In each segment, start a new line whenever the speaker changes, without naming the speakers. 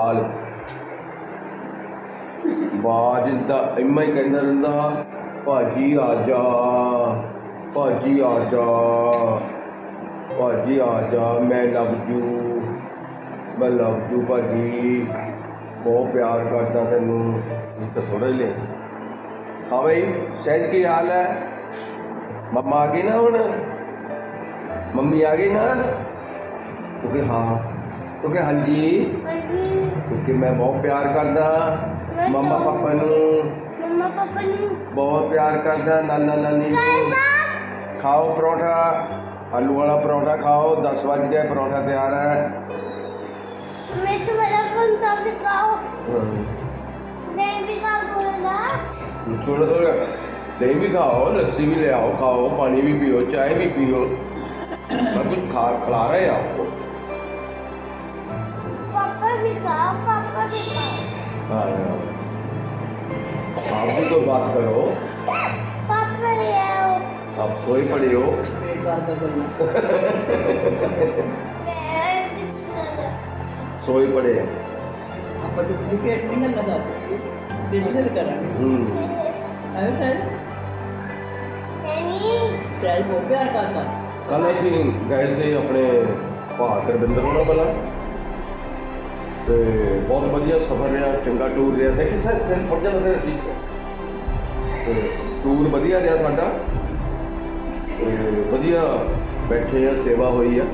बाल बाज दा इम्मा ही कहता रहिंदा भाजी आ जा भाजी आ जा भाजी आ जा मैं लव जू भाजी बहुत प्यार करता तेनू तो थोड़ा ही ले। हाँ भाई शायद की हाल है मम्मा आ गई ना हुण मम्मी आ गई ना तो कि हाँ तो कि हाँ जी क्योंकि मैं बहुत प्यार करदा मम्मा पापा नू बहुत प्यार करदा नाना नानी नू। खाओ परोठा आलू वाला परोठा खाओ 10 बज गए परोठा तैयार है। थोड़ा थोड़ा दही भी खाओ लस्सी भी ले आओ खाओ पानी भी पियो चाय भी पियो सब कुछ खिला रहे हैं आपको।
पापा भी खाओ
हाँ आप भी तो बात करो
पापा ले आओ
आप सोई पड़े हो सोई पड़े
डुप्लीकेट नहीं करना चाहते डिलीवर करांगे है सर बहुत प्यार करता।
कल असीं गए थे अपने भाग रविंद्र होना वाला तो बहुत बढ़िया सफर रहा चंगा टूर रहा देखिए सर दिन पड़ जाता है ठीक तो टूर बढ़िया रहा साडा बढ़िया बैठे हैं सेवा हुई है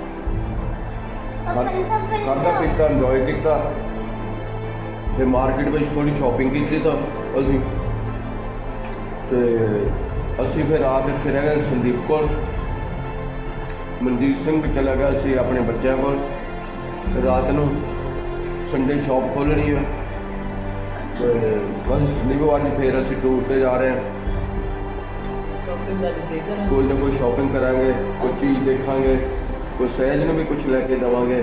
खादा पीता इंजॉय किया फिर मार्केट में थोड़ी शॉपिंग की तो असी फिर रात इतने रह गए संदीप कौर मनजीत सिंह भी चला गया असी अपने बच्चों को रात को संडे शॉप खोलनी है तो बस संदीप अज फिर असी टूर पर जा रहे हैं कोई ना कोई शॉपिंग करांगे कोई चीज़ देखांगे कोई सहज में भी कुछ लैके देवांगे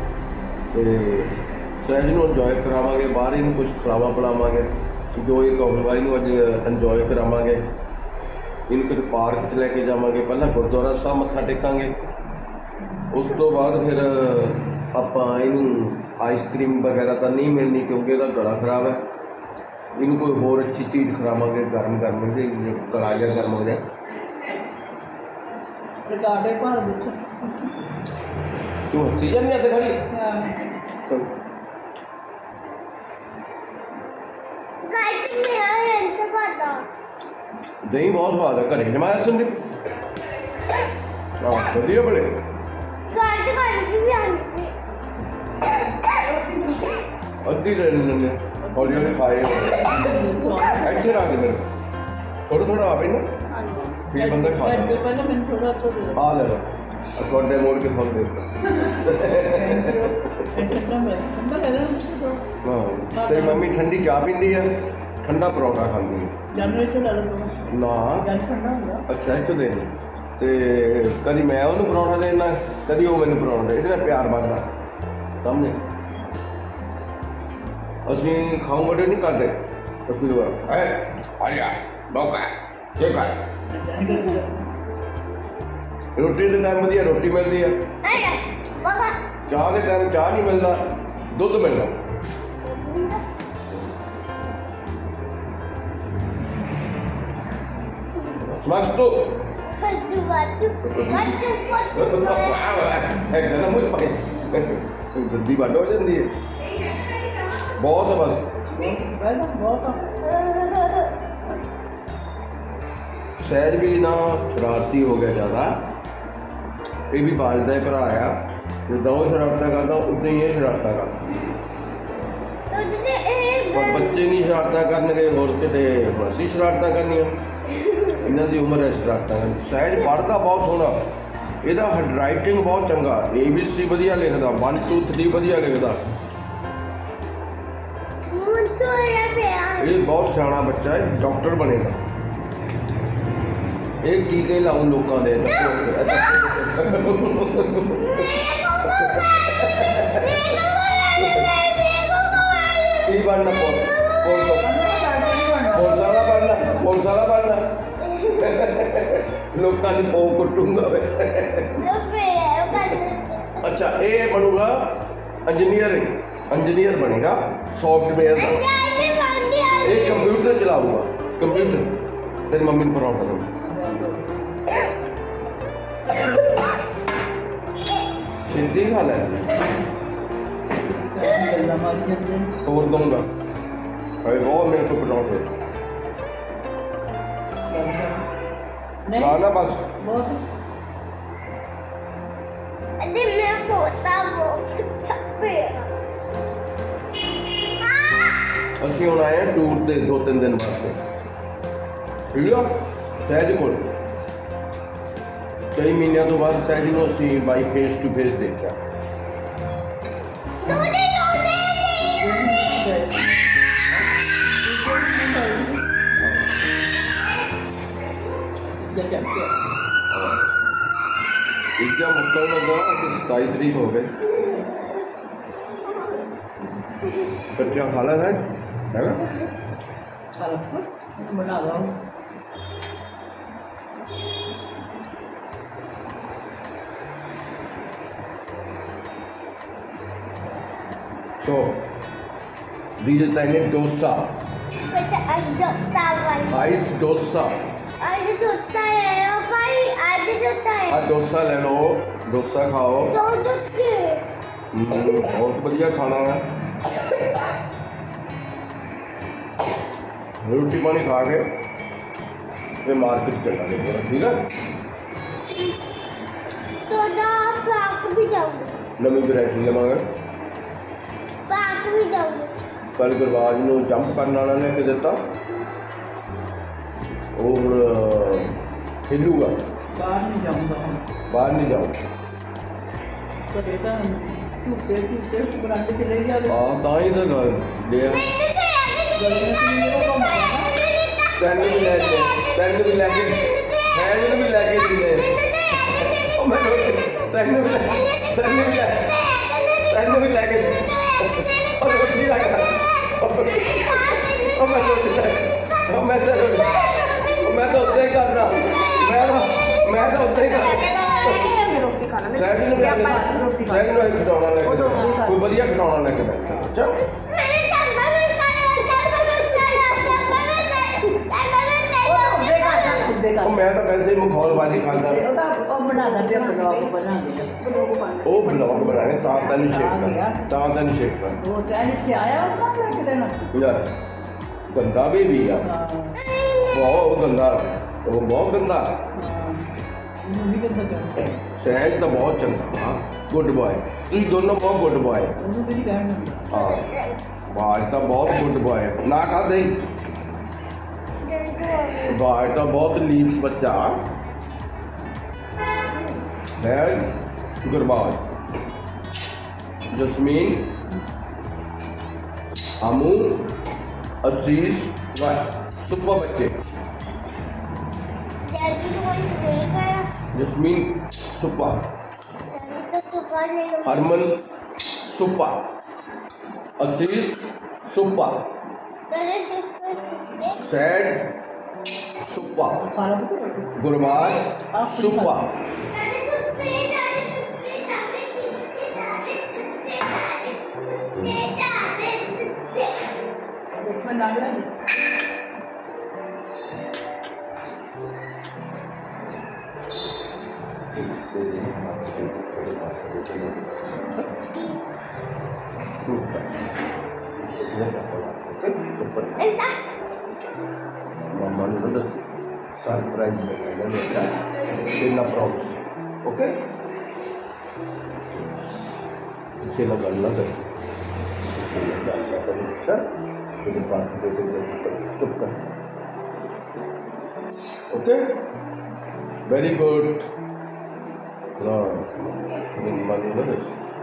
सहज में इंजॉय करावांगे बाहर ही कुछ खिलावा पिलावांगे जो ये कौमवाई अज इंजॉय करावांगे इनको तो पार्क च लैके जावांगे पहला गुरुद्वारा साहब मत्था टेकांगे उस तो बाद फिर आपां इनू आइसक्रीम वगैरह तो नहीं मिलनी क्योंकि इसका गला खराब है इनू कोई होर अच्छी चीज़ खिलावांगे गर्म गर्म गला जा गर्म हो जाए तू हसी जानी है खड़ी दही बहुत स्वाद है घरे जमाया संदीप बढ़िया बड़े अद्धी ले लेंगे हौली हौली खाए ऐसे रख दे थोड़ा थोड़ा आवे ना फिर बंदा खा आ ले थोड़े मोड़ के फोन दे तेरी मम्मी ठंडी चाह पीती है ठंडा परोठा खाती है ना अच्छा इतो देनी तो कभी मैं उन्होंने परोठा देना कभी वो मैंने परोठा दे इतना प्यार बनता समझे असी खाऊ बड़े नहीं करते तो फिर रोटी के टाइम वधिया रोटी मिलती है चाह के टाइम चाह नहीं मिलता दुध मिलता मस्त तो गद्दी बंद हो जाती है बहुत है बस सहज भी ना शरारती हो गया ज़्यादा ये भी बाजदा भरा आया जिदा वो शरारत करता उदा ही ये शरारत करता पर बच्चे नहीं शरारत करने होर किते बसी शरारत करनी इन्हों की उम्र है शरारत करनी सहज पढ़ता बहुत सोहना ਇਹਦਾ हैंडराइटिंग बहुत चंगा ABC वधिया लिखता 1 2 3 वधिया लिखता ये बहुत सियाना बच्चा है डॉक्टर बनेगा एक टीके लाऊं लोगों दे की बनना पुलिस वाला बनना लोगों की पो कुटूंगा अच्छा ये बनूगा इंजीनियर इंजीनियर बनेगा सॉफ्टवेयर का। एक कंप्यूटर चलाऊंगा, कंप्यूटर। तेरी मम्मी को पराठा दूँ, छिंदी खा ले और दूंगा। अरे बहुत मेरे को पराठे खाना बस। ਅਸੀਂ ਹੁਣ ਆਏ ਹਾਂ ਟੂਰ ਤੇ 2-3 ਦਿਨ ਵਾਸਤੇ, ਠੀਕ ਆ। ਸਹਿਜ ਕੋਲ ਕਈ ਮਹੀਨਿਆਂ ਤੋਂ ਬਾਅਦ ਸਹਿਜ ਨੂੰ ਅਸੀਂ ਬਾਈ ਫੇਸ ਟੂ ਫੇਸ ਦੇਖਿਆ। इक्का मुक्कल लगा कि 27 तरीक हो गए। बच्चा खा ला है ना,
बना लो।
So these are tiny dosa, ice dosa। Dosa ले लो, डोसा खाओ, बहुत बढ़िया खाना है। रोटी पानी खा के फिर मार्केट चला गया, ठीक है। नवी वैरायटी लवांगे। कल गुरबाज नूं जंप करने वाला ने के दिता, और हिलूगा।
बाहर नहीं जाऊंगा,
बाहर नहीं जाऊँ
तो बेटा टूटे बनाते चले जाओ।
हाँ तो ही तो गल लिया तेन भी लैके सैज भी लैके दिए। तेन भी लैके रोटी मैं तो उत्ते ही करना, मैं तो उत्ते ही करना। कोई बढ़िया खिलौना लेके बैठा। मैं तो वैसे ही मखौलबाजी खाता वो ब्लॉग बनाने तेन शेक गंदा भी आ, बहुत गंदा, वो बहुत गंदा। सहज तो बहुत चंगा, गुड बॉय। तुम दोनों बहुत गुड बॉय। हाँ बाज तो बहुत गुड बॉय ना खा दे, बाज तो बहुत लीव्स बच्चा है। गुरबाज, जस्मीन, अमू, अजीज, सुपर बच्चे। Jasmeen super, Harman super, Aziz super, sad super, Gurbaz super. Mama udah surprise dengan dia, Tina promise, oke? Sila lagi, sir. Jadi parti itu cukup, oke? Very good. Nah, ini mana lagi?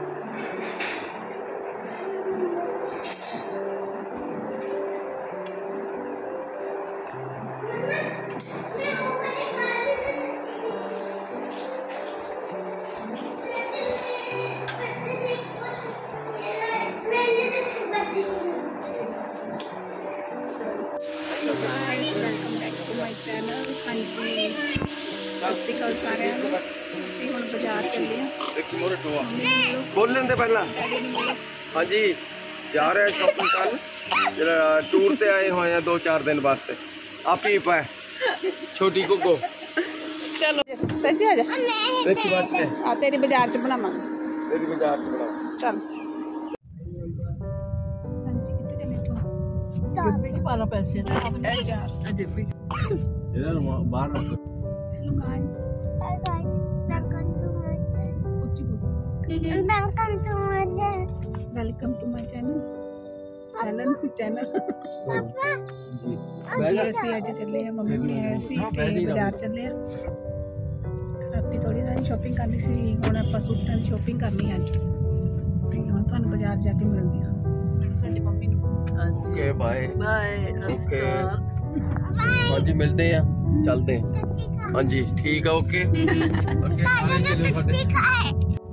Channel हाँ जी सत श्री अकाल सारिਆਂ ਨੂੰ। ਅਸੀਂ ਹੁਣ ਬਾਜ਼ਾਰ ਚੱਲੇ ਹਾਂ।
बोलन दे पहला। हाँ जी जा रहे हैं शॉपिंग करन, टूर ते आए हुए हैं 2-4 दिन वास्ते। आप ही पाए छोटी गुग्गो
चलो सच्ची आ जा
देखी बात है
आ तेरी बाजार च बनावांगे
तेरी बाजार च बना
चल
जेबी च पाला पैसे जेबी
इधर बाहर रख।
Hello guys
Hi guys, welcome to my channel.
ਉੱਚੀ ਬੋਲ
Welcome to my channel.
Welcome to my channel channel
Papa,
ji
ji ਅਸੀਂ ਅੱਜ ਚੱਲੇ ਆ ਮੰਮੀ ਹੁਣੀ ਆਏ ਸੀ ਤੇ ਬਾਜ਼ਾਰ ਚੱਲੇ ਆ ਰਾਤੀ ਥੋੜੀ ਜਿਹੀ ਸ਼ਾਪਿੰਗ ਕਰਨੀ ਸੀ ਹੁਣ ਆਪਾਂ ਸੂਟਾਂ ਦੀ ਸ਼ਾਪਿੰਗ ਕਰਨੀ ਅੱਜ ਤੇ ਹੁਣ ਤੁਹਾਨੂੰ ਬਾਜ਼ਾਰ ਜਾ ਕੇ ਮਿਲਦੇ ਆ ਸਾਡੀ ਮੰਮੀ ਨੂੰ
ओके बाय
बाय
ओके हाँ जी मिलते हैं चलते हैं हाँ जी ठीक है ओके ओके
दिखा है।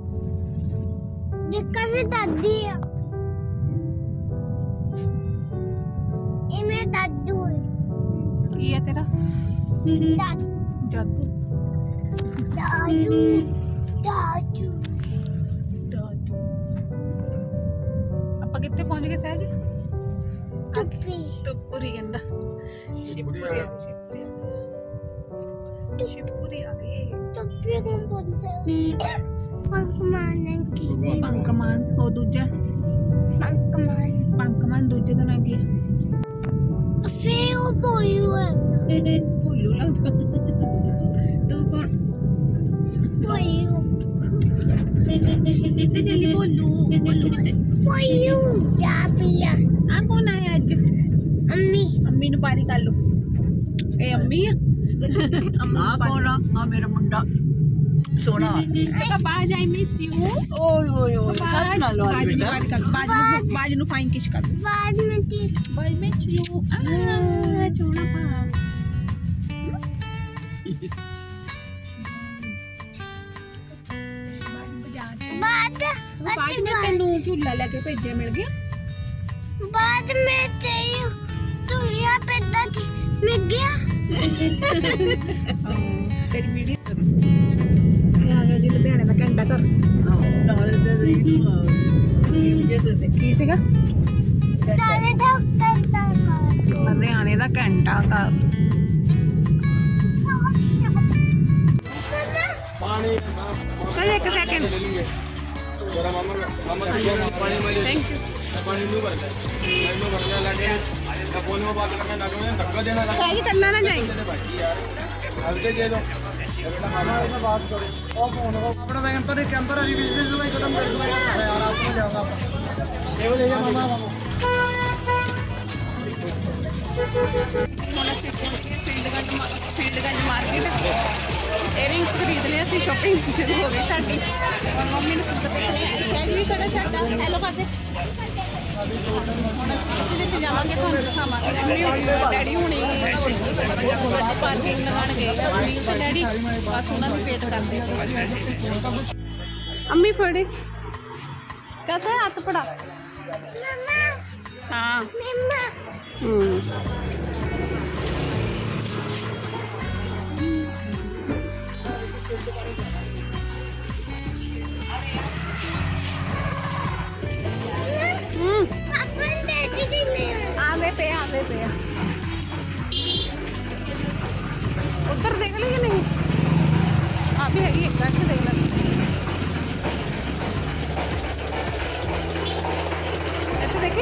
दिखा भी दादी है। ये मेरा दादू है।
ਕੀ ਹੈ ਤੇਰਾ
दादू,
ਜਾਦੂ
दादू, दादू।
ਜਾਦੂ ਆਪਾਂ ਕਿੱਥੇ ਪਹੁੰਚ ਗਏ ਸਹਿਜ
टुप्पी,
ਤੁਪੂਰੀ ਕਹਿੰਦਾ ਸ਼ਿਵਪੁਰੀ ਆ ਗਏ ਸ਼ਿਵਪੁਰੀ ਆ ਗਏ
टुप्पी कौन बोलते हैं? पंकमान की।
ਪੰਕਮਾਨ ਉਹ ਦੂਜਾ
पंकमान।
ਪੰਕਮਾਨ ਦੂਜੇ ਦਾ ਨਾਂ ਕੀ ਹੈ
फिर वो बोलू है।
ਭੁੱਲੂ ਲੱਗਦਾ ਤੂੰ ਕੌਣ
बोलू,
ਕਿੱਥੇ ਚੱਲੀ ਭੁੱਲੂ ਭੁੱਲੂ ਕਿੱਥੇ
बोलू क्या पिया?
ਆ ਕੌਣ ਆਇਆ ਅੱਜ
अम्मी,
ਅੰਮੀ ਨੂੰ ਪਾਰੀ ਕਰ ਲੋ ਇਹ ਅੰਮੀ ਆ
आ कौन आ मेरा मुंडा सोना
ਪਾਪਾ ਜਾਈ ਮਿਸ ਯੂ
ओए ओए ओए साथ ना लो
ਬਾਜ ਨੂੰ
बेटा
ਪਾਰੀ ਕਰ ਬਾਜ ਨੂੰ ਫਾਈਨ ਕਿਸ ਕਰ
बाद में थी।
ਬਾਜ ਮਿਸ ਯੂ ਆ ਚੋਣਾ ਪਾ
बाद
ਬਾਜ ਮੈਂ ਤੈਨੂੰ ਝੂਲਾ ਲੈ ਕੇ ਭੇਜਿਆ ਮਿਲ ਗਿਆ
बाद में तेरी तू यहाँ पे दादी मिल गया।
ਤੇਰੀ ਵੀਡੀਓ ਆ ਗਿਆ ਜੀ ਲੁਧਿਆਣੇ ਦਾ ਘੰਟਾ ਘਰ
नाले दे रही ये दे दे
ਕੀ ਸੀਗਾ
सारे डॉक्टर का
ਲੁਧਿਆਣੇ ਦਾ ਘੰਟਾ ਘਰ
पानी
ਚਲ ਇੱਕ ਸੈਕਿੰਡ
जरा मामा पानी में
थैंक यू
पानी नु भर ले लगे ना फोन में बात करने लगे मैं धक्का देना लगा
ਸਹਿਜ ਕੱਲਾ ਨਾ ਜਾਈ
भाई यार हल्के दे दो बेटा मामा से बात करो और फोन को
अपना वैगन पर टेम्पररी बिजनेस में खत्म कर दूंगा सारा यार आपको जाऊंगा ये ले जा मामा
ਹੁਣ ਅਸੀਂ ਪਹੁੰਚ ਗਏ ਫੀਲਡਗੰਜ ਮਾਰਕੀਟ ਏਅਰਿੰਗਸ ਖਰੀਦ ਲਏ ਅਸੀਂ ਸ਼ਾਪਿੰਗ ਸ਼ੁਰੂ ਹੋ ਗਈ ਸਾਡੀ ਔਰ ਮੰਮੀ ਨੂੰ ਸੂਟ ਦੇਖ ਲਿਆ ਸ਼ਾਇਦ ਵੀ ਸਾਡਾ ਛੱਡਾ ਹੈਲੋ ਕਰਦੇ ਹੁਣ ਅਸੀਂ ਕਿੱਥੇ ਜਾਵਾਂਗੇ ਤੁਹਾਨੂੰ ਦਿਖਾਵਾਂਗੇ ਮੰਮੀ ਹੋਣੀ ਡੈਡੀ ਹੋਣੀ ਗੱਡੀ ਪਾਰਕਿੰਗ ਲਗਾਉਣ ਗਏ ਅਸੀਂ ਤੇ ਡੈਡੀ ਬਸ ਉਹਨਾਂ ਨੂੰ ਵੇਟ ਕਰਦੇ ਅੰਮੀ ਫੜੀ कैसा है हाथ पड़ा
मम्मा,
हाँ
मम्मा। पापा ने दादी दी नहीं।
आधे पे उधर देख ली कि नहीं अभी है एक बैठ के देख ला ऐसे देखिए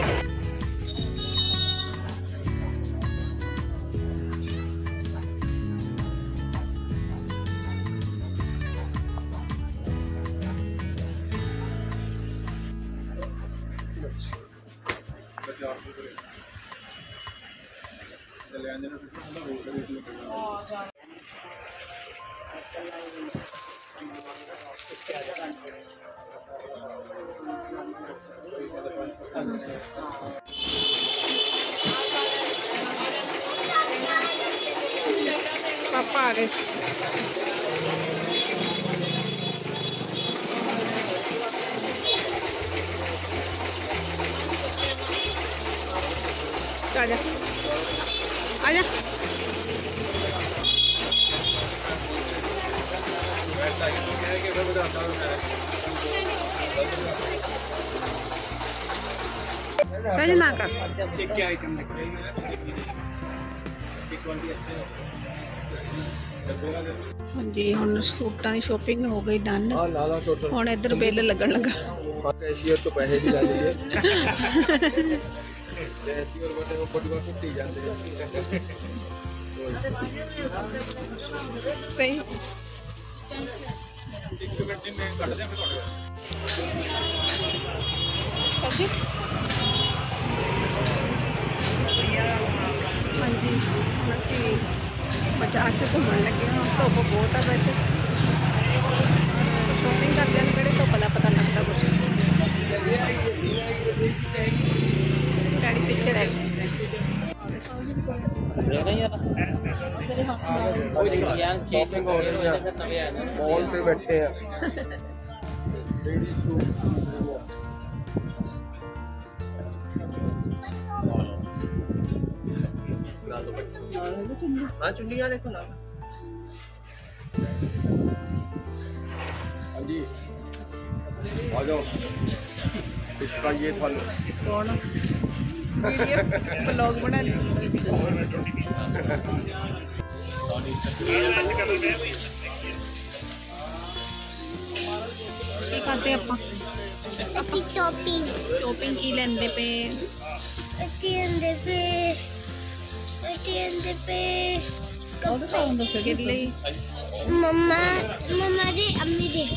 पापा आ गए आजा आजा सज ना कर। हाँ जी हुण सूटां दी शॉपिंग हो गई डन। हुण इधर बिल लगन लगा।
कैशियर तो पैसे भी ला लिए कैशियर बटे को पटवा कुट्टी जाते
सही। हाँ जी असी बाजार से घूमन लगे हाँ। धुप बहुत है वैसे शॉपिंग करते हैं कि धुप का पता लगता कुछ। डैडी पीछे रह गए।
मॉल पे बैठे हैं हाँ चुन्नियाँ देखो ना। हाँ जी आ जाओ इसका ये फल
कौन वीडियो ब्लॉग बना ली। की करते ਆਪਾਂ
टॉपिंग
शॉपिंग की लेंदे पे और तो कौन दस के लिए
मम्मा दे अम्मी दे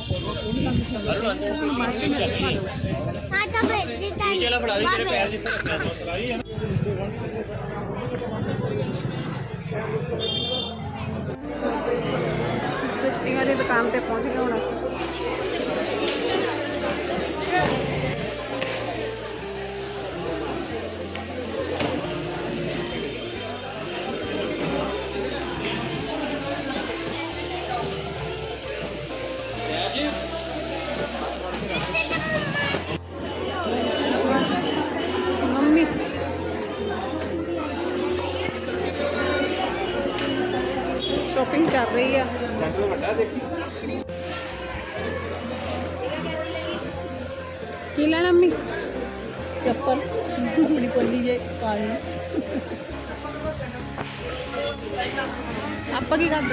हाँ तो
जुत्ती वाली दुकान पे पहुंच गए होना। मम्मी शॉपिंग चल रही है। की लेना मम्मी चप्पल अपनी पोली जे काली आप की करते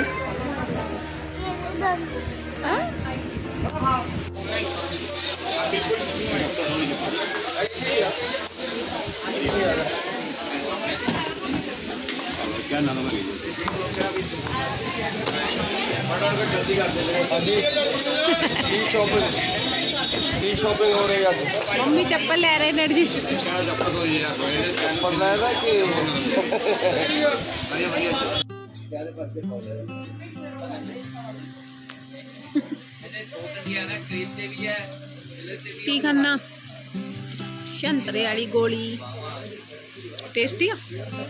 क्या नाम है जल्दी कर दे शॉपिंग हो रही है।
मम्मी चप्पल ले रहे नेट जी।
चप्पल ले रहा कि
की खाना संतरे वाली गोली टेस्टी है।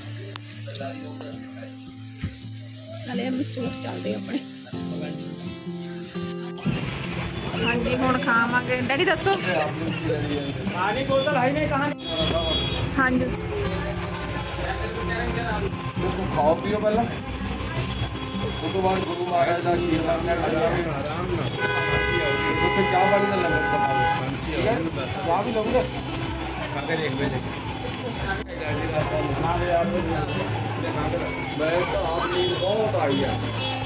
नाले हम सूट चलते अपने। हाँ जी हुण खावांगे डैडी दसो। हाँ जी
खाओ पियो पहला उसके बाद गुरु महाराज का आशीर्वाद चाह वाली का लंगर चाह भी लोगे मैं तो आप नींद बहुत आई है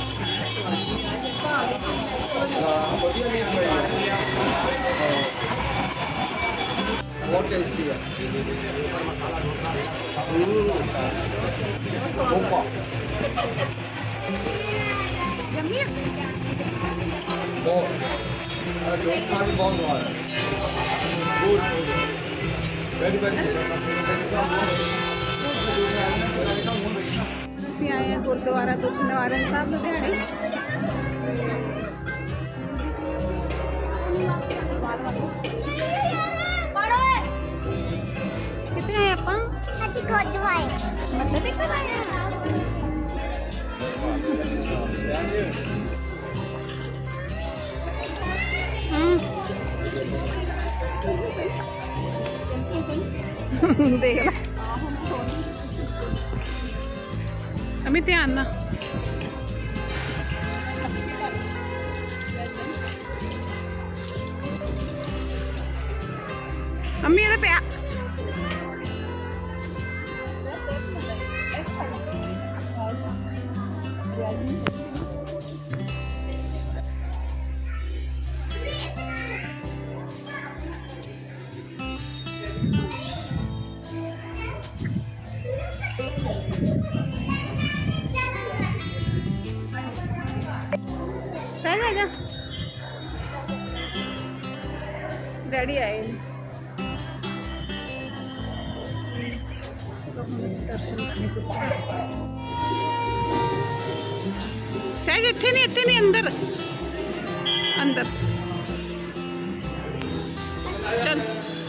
बहुत टेस्टी है। डोसा भी बहुत हुआ है गुड वेरी वेरी
ਅਸੀਂ ਆਏ ਹਾਂ ਗੁਰਦੁਆਰਾ ਦੁੱਖ ਨਿਵਾਰਨ ਸਾਹਿਬ ਲੁਧਿਆਣੇ। कितने आए आप मतलब देख ला अमित ध्यान ना अम्मी ये पे सहज आ जा। डैडी आए दर्शन करने को। सहज इतने नहीं अंदर अंदर चल।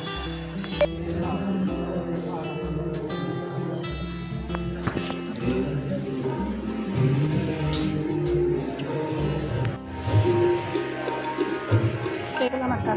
टेकला मक्का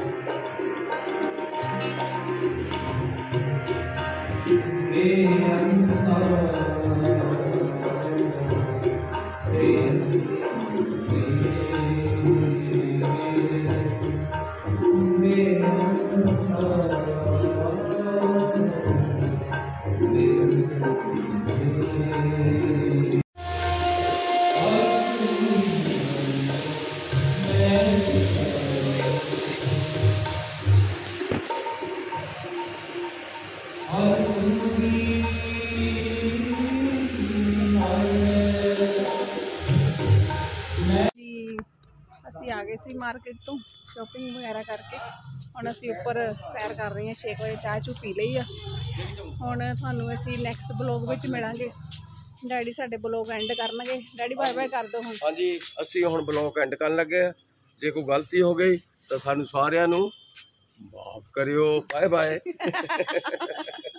ਅਸੀਂ ਆ ਗਏ ਸੀ ਮਾਰਕੀਟ ਤੋਂ ਸ਼ਾਪਿੰਗ ਵਗੈਰਾ ਕਰਕੇ। ਹੁਣ ਅਸੀਂ ਉੱਪਰ ਸੈਰ ਕਰ ਰਹੇ ਹਾਂ। 6 ਵਜੇ ਚਾਹ ਚੂ ਪੀ ਲਈ ਆ। ਹੁਣ ਤੁਹਾਨੂੰ ਅਸੀਂ ਨੈਕਸਟ ਬਲੌਗ ਵਿੱਚ ਮਿਲਾਂਗੇ। ਡੈਡੀ ਸਾਡੇ ਬਲੌਗ ਐਂਡ ਕਰਨਗੇ। ਡੈਡੀ ਬਾਏ ਬਾਏ ਕਰ ਦਿਓ ਹੁਣ।
ਹਾਂਜੀ ਅਸੀਂ ਹੁਣ ਬਲੌਗ ਐਂਡ ਕਰਨ ਲੱਗੇ। ਜੇ ਕੋਈ ਗਲਤੀ ਹੋ ਗਈ ਤਾਂ ਸਾਨੂੰ ਸਾਰਿਆਂ ਨੂੰ ਮਾਫ ਕਰਿਓ। Bye bye.